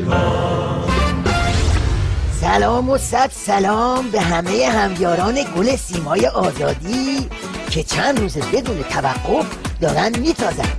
سلام و صد سلام به همه همیاران گل سیمای آزادی که چند روز بدون توقف دارن میتازن.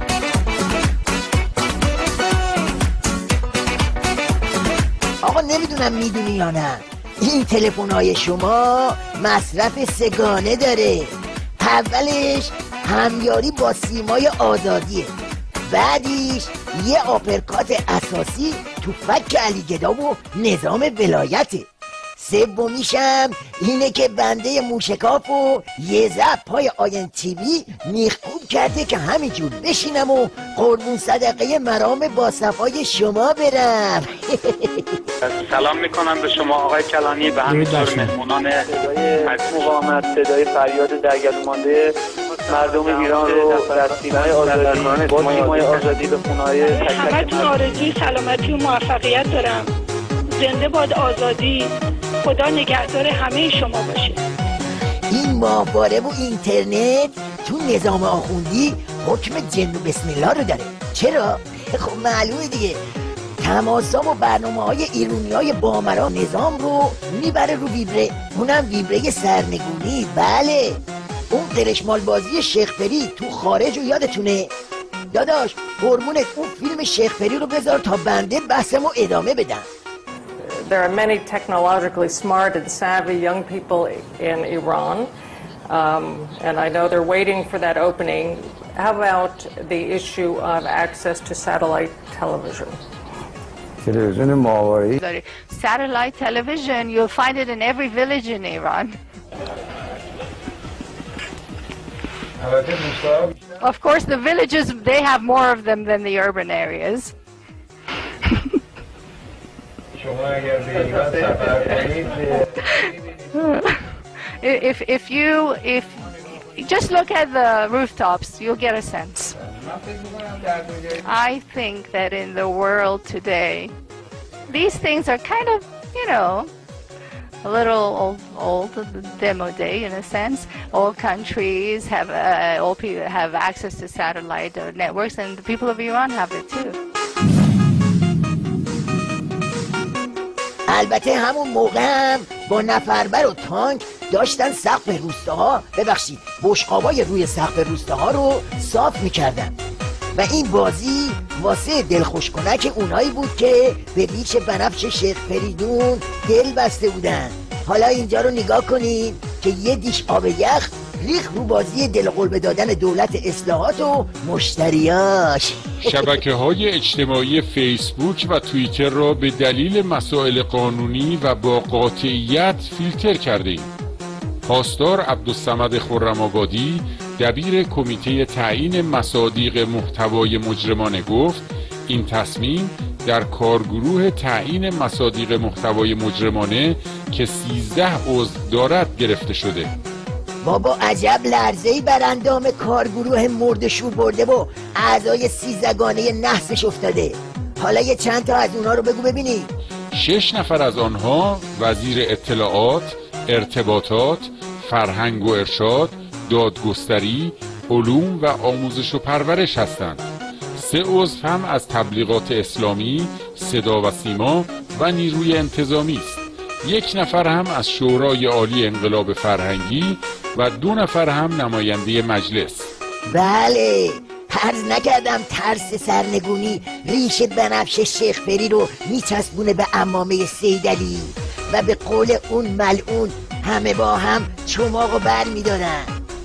آقا نمیدونم میدونی یا نه، این تلفن‌های شما مصرف سگانه داره. اولش همیاری با سیمای آزادیه، بعدیش یه آپرکات اساسی تو فک علی گدا و نظام ولایته، سومیشم اینه که بنده موشکاف و یه زب پای آین تیوی میخکوب کرده که همینجور بشینم و قربون صدقه مرام با صفای شما برم. سلام میکنم به شما آقای کلانی، به همینطور مهمونان صدای مقاومت، صدای فریاد درگلو مانده مردم ایران رو در سیمای آزادی با سیمای آزادی به خونه‌های همتون آرزوی سلامتی و موفقیت دارم. زنده باد آزادی، خدا نگهدار همه شما باشه. این ماهواره و اینترنت تو نظام آخوندی حکم جن و بسم الله رو داره. چرا؟ خب معلومه دیگه، تماسا و برنامه‌های ایرونی‌های بامرا نظام رو میبره رو ویبره، اونم ویبره سرنگونی. بله، اون قرشمال بازی شیخ فری تو خارج رو یادتونه؟ داداش قربونت اون فیلم شیخ فری رو بذار تا بنده بحثمو ادامه بدم. There are many technologically smart and savvy young people in Iran, and I know they're waiting for that opening. How about the issue of access to satellite television? Satellite television, you'll find it in every village in Iran. Of course, the villages, they have more of them than the urban areas. If you just look at the rooftops, you'll get a sense. I think that in the world today, these things are kind of, you know, a little old demo day in a sense. All countries have, all people have access to satellite networks, and the people of Iran have it too. البته همون موقع هم با نفربر و تانک داشتن سقف روستاها، ببخشید بشقابای روی سقف روستاها رو صاف میکردن و این بازی واسه دلخوش کنک اونایی بود که به ریش بنفش شیخ فریدون دل بسته بودن. حالا اینجا رو نگاه کنین که یه دیش آب یخ ریخ رو بازی دلقلب دادن دولت اصلاحات و مشتریاش. شبکه‌های اجتماعی فیسبوک و توییتر را به دلیل مسائل قانونی و با قاطعیت فیلتر کرده ایم. پاسدار عبدالصمد خرم‌آبادی دبیر کمیته تعیین مصادیق محتوای مجرمانه گفت این تصمیم در کارگروه تعیین مصادیق محتوای مجرمانه که 13 عضو دارد گرفته شده. بابا عجب لرزه‌ای بر اندام کارگروه مردشور برده و اعضای 13گانه نحسش افتاده. حالا یه چند تا از اونا رو بگو ببینی. 6 نفر از آنها وزیر اطلاعات، ارتباطات، فرهنگ و ارشاد، دادگستری، علوم و آموزش و پرورش هستند. 3 عضو هم از تبلیغات اسلامی، صدا و سیما و نیروی انتظامی است. 1 نفر هم از شورای عالی انقلاب فرهنگی و 2 نفر هم نماینده مجلس. بله، عرض نکردم ترس سرنگونی ریش بنفش شیخ فری رو میچسبونه به عمامه سیدعلی و به قول اون ملعون همه با هم چماقو بر میدارن.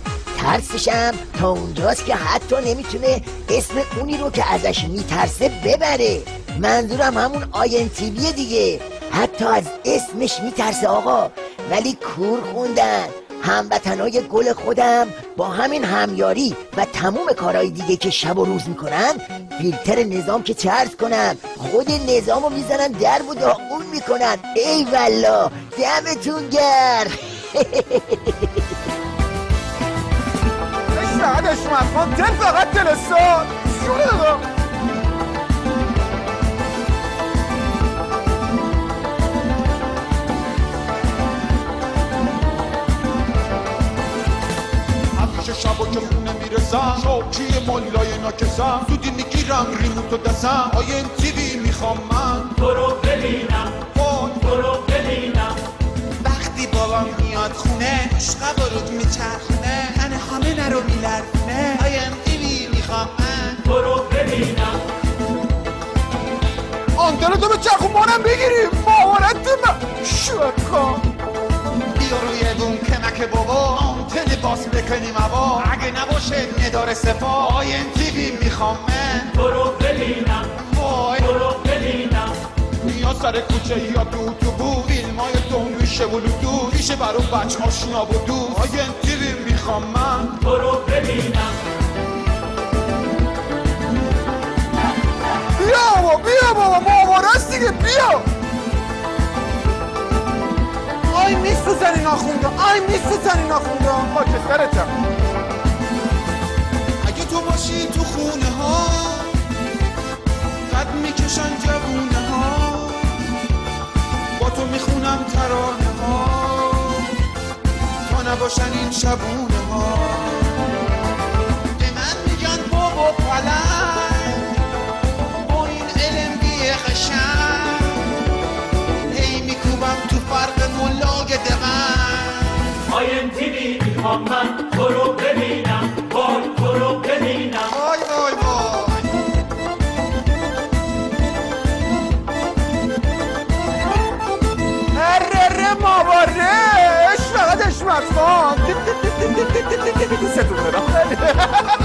ترسشم تا اونجاست که حتی نمیتونه اسم اونی رو که ازش میترسه ببره. منظورم همون آین تیویه دیگه، حتی از اسمش میترسه آقا. ولی کور خوندن. هموطنای گل خودم با همین همیاری و تموم کارهای دیگه که شب و روز میکنن فیلتر نظام که چه عرض کنم، خود نظامو میزنن در و داغون میکنن. ای والله دمتون گرم. سعدش من دل فقط دلستان شونه شب و که خونه میره میرسم شوکی ملای ناکسم زودی میگیرم ریموتو دستم آین تیوی میخوام من تو رو ببینم تو رو ببینم وقتی بابام میاد خونه عشقا برود میچرخونه تن همه نرو میلرزونه آین تیوی میخوام من تو رو ببینم آنتنتو به چرخون مانم بگیریم مهارت من شکا بیا روی بوم کمک بابا آنتن باز بکنیم هوا اگه نباشه نداره صفا آین تیوی میخوام من تو رو ببینم وای تو رو ببینم یا سر کوچه یا تو اتوبوس فیلمای دنگوشه بلوتو میشه برای بچه آشنا و دوست آین تیوی میخوام من تو رو ببینم بیا بابا مامارست دیگه بیا آی میسوزنی ناخونده خاکسترتم اگه تو باشی تو خونه ها قد میکشن جوونه ها با تو میخونم ترانه ها تا نباشن این شبونه ها به من میگن بابا پلنگ با این علم بی قشنگ هی میکوبم تو فرق ملاگ دقن آین تیوی میخوام من تو رو ببینم وای تو رو ببینم وای وای وای اره مابارش فقط اشمت خان ستون برم